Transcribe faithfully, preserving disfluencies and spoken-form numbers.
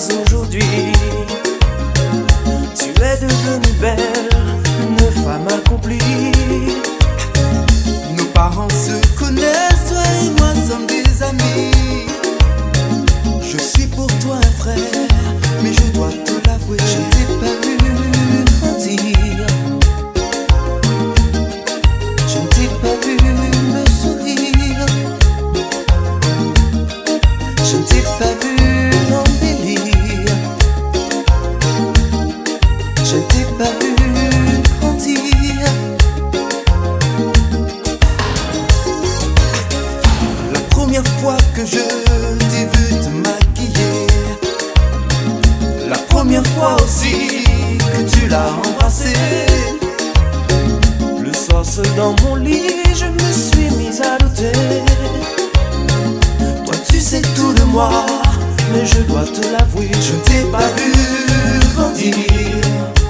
aujourd'hui. Tu es devenue belle, une femme accomplie. Nos parents se connaissent, toi et moi sommes des amis. Je suis pour toi un frère, mais je dois te l'avouer, je ne t'ai pas vu grandir. Je ne t'ai pas vu me sourire. Je ne t'ai pas vu embellir. Je ne t'ai pas vu grandir. La première fois que je t'ai vu te maquiller, la première fois aussi que tu l'as embrassé. Le soir seul dans mon lit, je me suis mise à douter. Toi tu sais tout de moi, mais je dois te l'avouer, Je ne t'ai pas vu grandir.